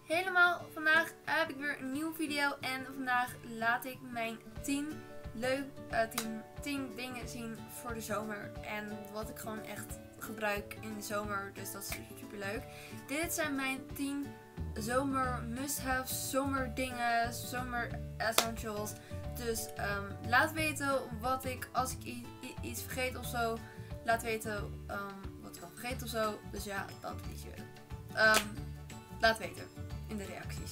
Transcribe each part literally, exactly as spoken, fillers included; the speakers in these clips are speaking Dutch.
helemaal. Vandaag heb ik weer een nieuwe video en vandaag laat ik mijn tien leuk uh, tien, tien dingen zien voor de zomer. En wat ik gewoon echt gebruik in de zomer, dus dat is super leuk. Dit zijn mijn tien zomer must-haves, zomerdingen, zomer essentials. Dus um, laat weten wat ik, als ik i i iets vergeet of zo, laat weten um, wat ik al vergeet of zo. Dus ja, dat weet je. Um, laat weten in de reacties.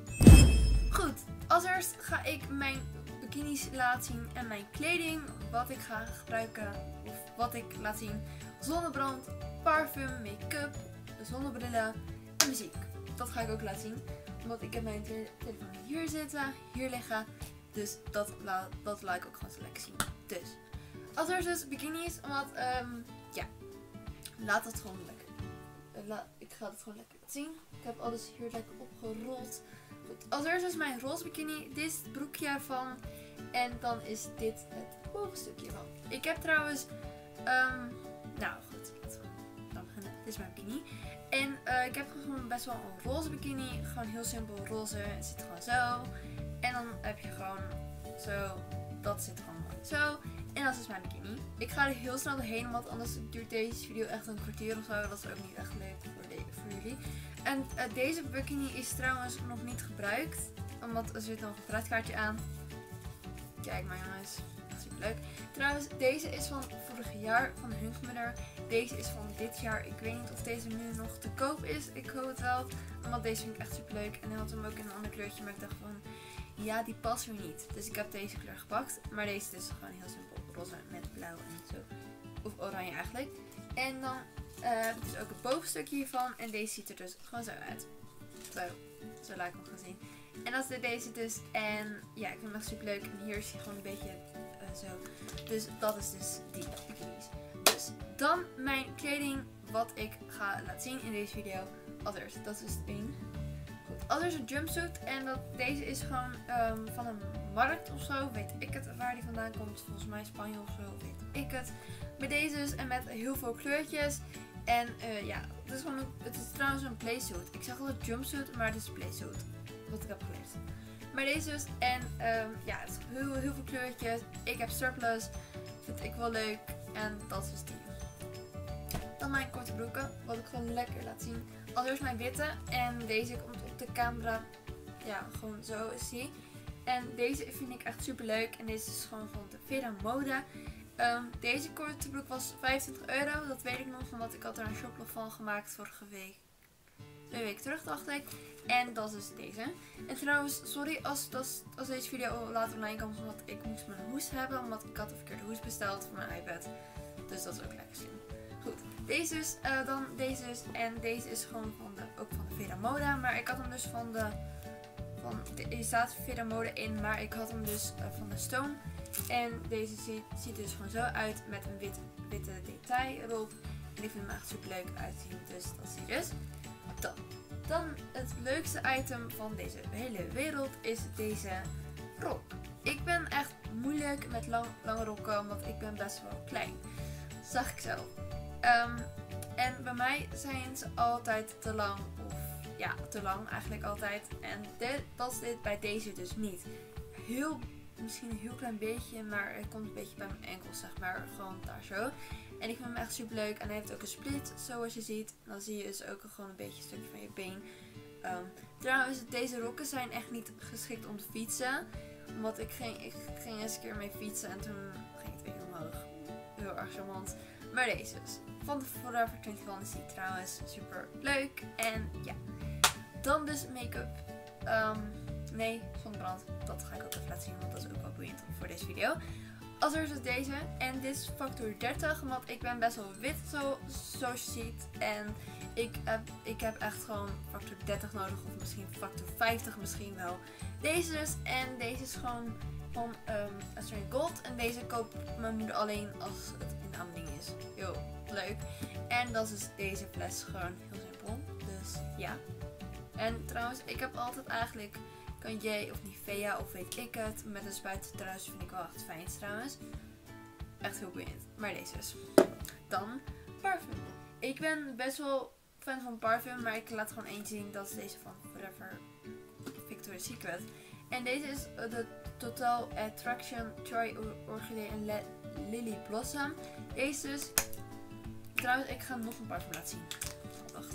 Goed, als eerst ga ik mijn bikinis laten zien en mijn kleding. Wat ik ga gebruiken of wat ik laat zien. Zonnebrand, parfum, make-up, zonnebrillen en muziek. Dat ga ik ook laten zien. Want ik heb mijn te telefoon hier zitten, hier liggen. Dus dat, la dat laat ik ook gewoon zo lekker zien. Dus, als eerst dus bikinis. Want, um, ja, laat het gewoon lekker. Uh, la ik ga het gewoon lekker laten zien. Ik heb alles hier lekker opgerold. Goed, als eerst is mijn roze bikini. Dit is het broekje ervan. En dan is dit het bovenstukje ervan. Ik heb trouwens, um, nou goed, laten we dan beginnen. Dit is mijn bikini. En uh, ik heb gewoon best wel een roze bikini. Gewoon heel simpel roze. Het zit gewoon zo. En dan heb je gewoon zo. Dat zit gewoon mooi zo. En dat is mijn bikini. Ik ga er heel snel doorheen. Want anders duurt deze video echt een kwartier of zo. Dat is ook niet echt leuk voor, de, voor jullie. En uh, deze bikini is trouwens nog niet gebruikt. Omdat er zit nog een fruitkaartje aan. Kijk maar jongens. Echt super leuk. Trouwens, deze is van vorig jaar. Van Hunkmudder. Deze is van dit jaar. Ik weet niet of deze nu nog te koop is. Ik hoop het wel. Want deze vind ik echt super leuk. En hij had hem ook in een ander kleurtje. Maar ik dacht van, ja, die past weer niet. Dus ik heb deze kleur gepakt. Maar deze is dus gewoon heel simpel. Roze met blauw en zo. Of oranje eigenlijk. En dan uh, heb ik dus ook het bovenstukje hiervan. En deze ziet er dus gewoon zo uit. Zo. Zo laat ik hem gaan zien. En dat is deze dus. En ja, ik vind hem echt super leuk. En hier is hij gewoon een beetje uh, zo. Dus dat is dus die bikinis. Dus dan mijn kleding. Wat ik ga laten zien in deze video. Als eerst. Dat is dus één. Goed. Als eerst een jumpsuit. En dat, deze is gewoon um, van een markt of zo. Weet ik het waar die vandaan komt. Volgens mij Spanje of zo. Weet ik het. Met deze dus. En met heel veel kleurtjes. En uh, ja, het is, gewoon een, het is trouwens een playsuit. Ik zeg altijd jumpsuit, maar het is playsuit. Wat ik heb geleerd. Maar deze dus. En um, ja, het is heel, heel veel kleurtjes. Ik heb surplus. Vind ik wel leuk. En dat is dus die. Dan mijn korte broeken. Wat ik gewoon lekker laat zien. Allereerst mijn witte. En deze komt op de camera. Ja, gewoon zo is die. En deze vind ik echt super leuk. En deze is gewoon van de Vera Mode. Um, deze korte broek was vijfentwintig euro. Dat weet ik nog, omdat ik had er een shoplog van gemaakt vorige week. Twee weken terug dacht ik. En dat is dus deze. En trouwens, sorry als, als, als deze video later online komt. Omdat ik moest mijn hoes hebben. Omdat ik had een verkeerde hoes besteld voor mijn iPad. Dus dat is ook lekker slim. Goed. Deze is uh, dan deze is. En deze is gewoon van de, ook van de Vera Mode. Maar ik had hem dus van de... Van, er staat Vera Mode in. Maar ik had hem dus uh, van de Stone. En deze ziet, ziet er dus gewoon zo uit met een wit, witte detail erop. En ik vind hem echt super leuk uitzien. Dus dat zie je dus. Dan, dan het leukste item van deze hele wereld is deze rok. Ik ben echt moeilijk met lang, lange rokken, want ik ben best wel klein. Dat zag ik zelf. Um, en bij mij zijn ze altijd te lang. Of ja, te lang eigenlijk altijd. En dit, dat is dit bij deze dus niet. Heel Misschien een heel klein beetje, maar het komt een beetje bij mijn enkels, zeg maar. Gewoon daar zo. En ik vind hem echt super leuk. En hij heeft ook een split, zoals je ziet. Dan zie je dus ook gewoon een beetje een stukje van je been. Um, trouwens, deze rokken zijn echt niet geschikt om te fietsen. Omdat ik ging, ik ging eens een keer mee fietsen en toen ging het weer omhoog. Heel erg charmant. Maar deze dus. Van de Forever eenentwintig is die trouwens super leuk. En ja. Dan dus make-up. Um, Nee, zonnebrand. Dat ga ik ook even laten zien, want dat is ook wel boeiend voor deze video. Als eerst is deze. En dit is factor dertig, want ik ben best wel wit, zo, zoals je ziet. En ik heb, ik heb echt gewoon factor dertig nodig, of misschien factor vijftig misschien wel. Deze dus. En deze is gewoon van um, Australian Gold. En deze koopt mijn moeder alleen als het in aanbieding is. Heel leuk. En dat is dus deze fles, gewoon heel simpel. Dus ja. En trouwens, ik heb altijd eigenlijk... Kanjé of Nivea of weet ik het. Met een spuitstruis vind ik wel echt fijn trouwens. Echt heel boeiend. Maar deze is. Dan parfum. Ik ben best wel fan van parfum, maar ik laat gewoon eentje zien. Dat is deze van Forever Victoria's Secret. En deze is de Total Attraction Troy Orchidee en Le Lily Blossom. Deze dus. Trouwens, ik ga nog een parfum laten zien. Wacht.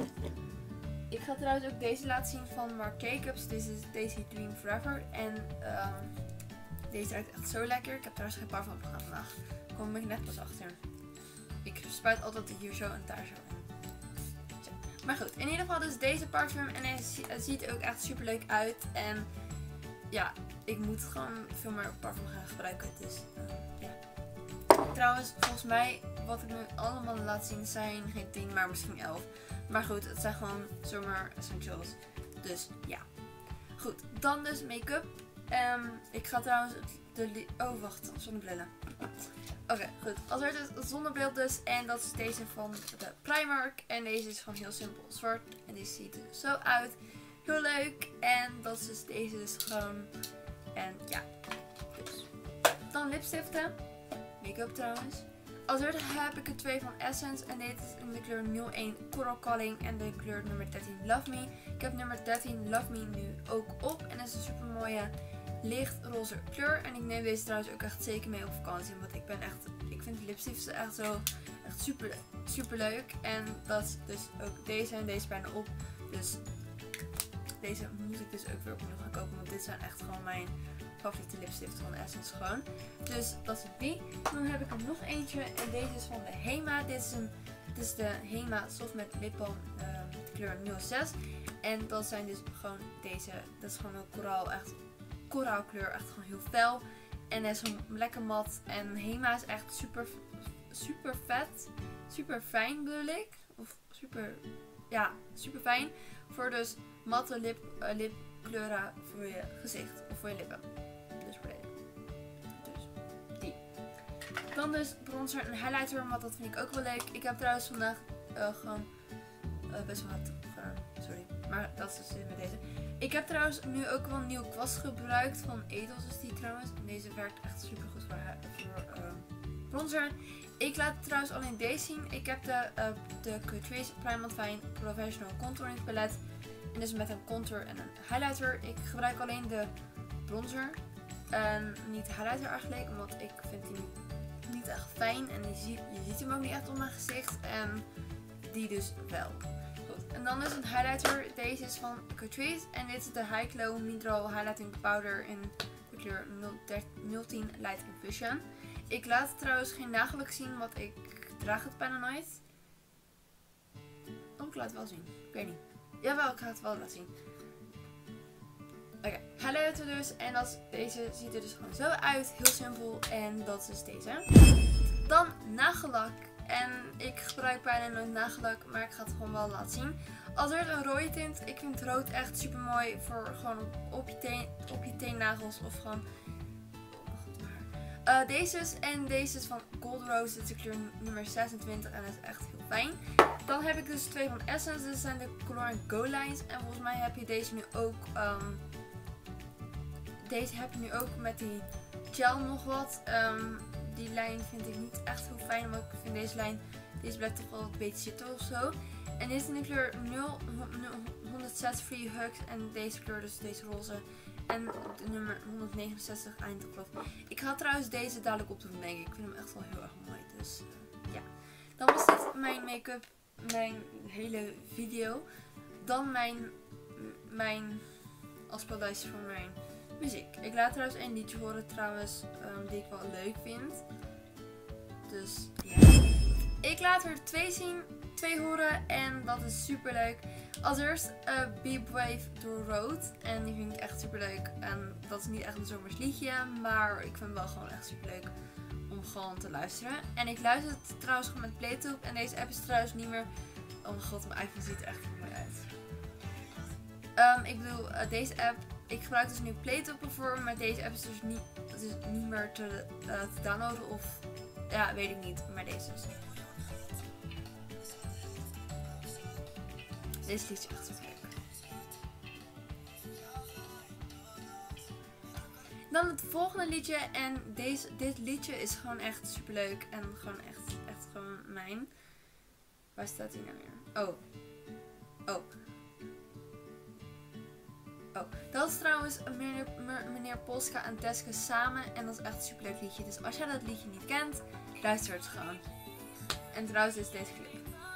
Ik ga trouwens ook deze laten zien van Marc Jacobs. Deze is Daisy Dream Forever. En um, deze ruikt echt zo lekker. Ik heb trouwens geen parfum opgegaan vandaag. Daar kom ik net pas achter. Ik spuit altijd hier zo en daar zo in. Zo. Maar goed, in ieder geval dus deze parfum. En hij ziet er ook echt super leuk uit. En ja, ik moet gewoon veel meer parfum gaan gebruiken. Dus uh, ja. Trouwens, volgens mij, wat ik nu allemaal laat zien zijn geen tien, maar misschien elf. Maar goed, het zijn gewoon zomaar essentials. Dus ja. Goed, dan dus make-up. Um, ik ga trouwens de... Oh, wacht. Zonnebrillen. Oké, okay, goed. Als er dus zonnebril dus. En dat is deze van de Primark. En deze is gewoon heel simpel zwart. En die ziet er zo uit. Heel leuk. En dat is dus deze dus gewoon. En ja. Dus. Dan lipstiften. Make-up trouwens. Als derde heb ik er twee van Essence. En dit is in de kleur nul één Coral Calling. En de kleur nummer dertien Love Me. Ik heb nummer dertien Love Me nu ook op. En dat is een super mooie licht roze kleur. En ik neem deze trouwens ook echt zeker mee op vakantie. Want ik ben echt, ik vind lipstiften echt zo echt super, super leuk. En dat is dus ook deze en deze bijna op. Dus deze moet ik dus ook weer opnieuw gaan kopen. Want dit zijn echt gewoon mijn favoriete lipstiften van Essence gewoon. Dus dat is die. Dan heb ik er nog eentje. En deze is van de Hema. Dit is, een, dit is de Hema Soft Matte Lip Balm uh, kleur nul zes. En dat zijn dus gewoon deze. Dat is gewoon een koraal. Echt koraalkleur. Echt gewoon heel fel. En hij is gewoon lekker mat. En Hema is echt super, super vet. Super fijn bedoel ik. Of super, ja, super fijn. Voor dus matte lip, uh, lipkleuren voor je gezicht. Of voor je lippen. Dus voor deze. Dus die. Dan dus bronzer en highlighter. Want dat vind ik ook wel leuk. Ik heb trouwens vandaag uh, gewoon uh, best wel hard gedaan. Sorry. Maar dat is dus met deze. Ik heb trouwens nu ook wel een nieuw kwast gebruikt van Edels is die trouwens. En deze werkt echt super goed voor, voor uh, bronzer. Ik laat trouwens alleen deze zien. Ik heb de, uh, de Catrice Prime Fine Professional Contouring Palette. En dus met een contour en een highlighter. Ik gebruik alleen de bronzer. En niet de highlighter eigenlijk. Omdat ik vind die niet echt fijn. En je ziet, je ziet hem ook niet echt op mijn gezicht. En die dus wel. Goed. En dan dus een highlighter. Deze is van Catrice. En dit is de High Glow Mineral Highlighting Powder in de kleur nul tien Light Infusion. Ik laat trouwens geen nagellak zien. Want ik draag het bijna nooit. Oh, ik laat het wel zien. Ik weet niet. Jawel, ik ga het wel laten zien. Oké, okay. Highlighter dus. En dat is, deze ziet er dus gewoon zo uit. Heel simpel. En dat is deze. Dan nagellak. En ik gebruik bijna nooit nagellak. Maar ik ga het gewoon wel laten zien. Als er een rode tint. Ik vind rood echt super mooi. Voor gewoon op, op, je, teen, op je teennagels. Of gewoon... Uh, deze is, en deze is van Gold Rose. Dit is de kleur nummer zesentwintig. En dat is echt heel fijn. Dan heb ik dus twee van Essence. Dit zijn de Color Go lines. En volgens mij heb je deze nu ook. Um, deze heb je nu ook met die gel nog wat. Um, die lijn vind ik niet echt heel fijn. Maar ik vind deze lijn. Deze blijft toch wel een beetje zitten of zo. En dit is in de kleur nul honderdzes Free Hugs. En deze kleur dus deze roze. En de nummer honderdnegenenzestig Eindelijk. Ik ga trouwens deze dadelijk opdoen denk ik. Ik vind hem echt wel heel erg mooi. Dus uh, ja. Dan was dit mijn make-up. Mijn hele video. Dan mijn, mijn afspeellijstje voor mijn muziek. Ik laat trouwens een liedje horen trouwens. Um, die ik wel leuk vind. Dus ja. Ik laat er twee zien. Twee horen. En dat is super leuk. Als eerst uh, Be Brave door Road. En die vind ik echt super leuk. En dat is niet echt een zomers liedje. Maar ik vind het wel gewoon echt super leuk om gewoon te luisteren. En ik luister het trouwens gewoon met Playtube. En deze app is trouwens niet meer... Oh mijn god, mijn iPhone ziet er echt niet mooi uit. Um, ik bedoel, uh, deze app... Ik gebruik dus nu Playtube ervoor. Maar deze app is dus niet, dus niet meer te, uh, te downloaden. Of... Ja, weet ik niet. Maar deze dus. Deze liedje is echt super leuk. Dan het volgende liedje. En deze, dit liedje is gewoon echt super leuk. En gewoon echt, echt gewoon mijn. Waar staat hij nou weer? Oh. Oh. Oh. Dat is trouwens meneer, meneer Polska en Teske samen. En dat is echt een superleuk liedje. Dus als jij dat liedje niet kent, luister het gewoon. En trouwens is deze clip.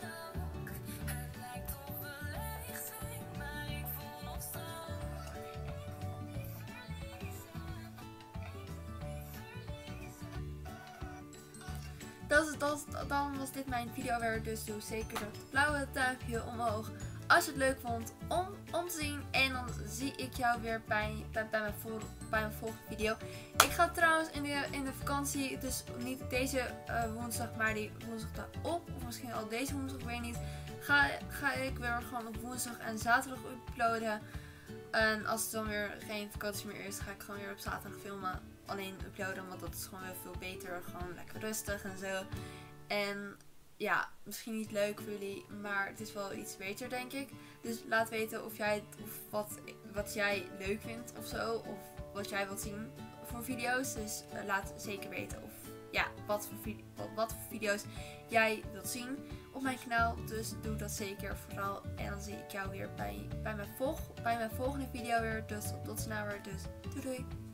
Dat is, dat is, dan was dit mijn video weer. Dus doe zeker dat blauwe duimpje omhoog als je het leuk vond om, om te zien. En dan zie ik jou weer bij, bij, bij, mijn, vol, bij mijn volgende video. Ik ga trouwens in de, in de vakantie, dus niet deze uh, woensdag, maar die woensdag daarop. Of misschien al deze woensdag, ik weet niet. Ga, ga ik weer gewoon op woensdag en zaterdag uploaden. En als het dan weer geen vakantie meer is, ga ik gewoon weer op zaterdag filmen. Alleen uploaden, want dat is gewoon weer veel beter. Gewoon lekker rustig en zo. En ja, misschien niet leuk voor jullie, maar het is wel iets beter, denk ik. Dus laat weten of jij of wat, wat jij leuk vindt of zo. Of wat jij wilt zien voor video's. Dus uh, laat zeker weten of ja, wat voor, video, wat, wat voor video's jij wilt zien op mijn kanaal. Dus doe dat zeker vooral. En dan zie ik jou weer bij, bij, mijn, volg, bij mijn volgende video weer. Dus tot snel weer. Dus doei doei.